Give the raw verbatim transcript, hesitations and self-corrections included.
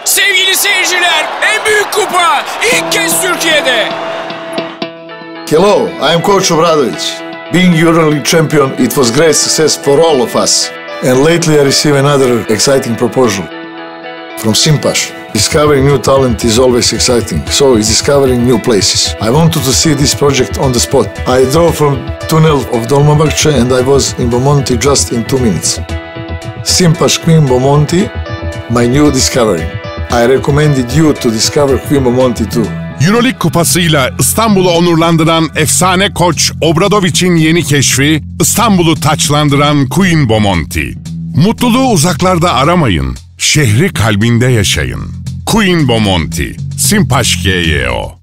Sevgili seyirciler, en büyük kupa ilk kez Türkiye'de. Hello, I am Coach Obradovic. Being EuroLeague champion, it was great success for all of us. And lately I received another exciting proposal from Simpash. Discovering new talent is always exciting, so it's discovering new places. I wanted to see this project on the spot. I drove from tunnel of Dolmabahce and I was in Bomonti just in two minutes. Simpash Queen Bomonti, my new discovery. I recommended you to discover Queen Bomonti too. EuroLeague kupasıyla İstanbul'u onurlandıran efsane koç Obradovic'in yeni keşfi, İstanbul'u taçlandıran Queen Bomonti. Mutluluğu uzaklarda aramayın, şehri kalbinde yaşayın. Queen Bomonti, Simpaş G Y O.